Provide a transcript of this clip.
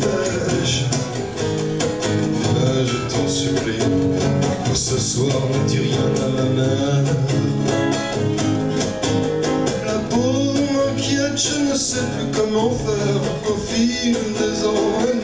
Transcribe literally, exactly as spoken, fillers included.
dépêche. Je t'en supplie, pour ce soir ne dis rien à ma mère. La peau m'inquiète, je ne sais plus comment faire. Au fil des ans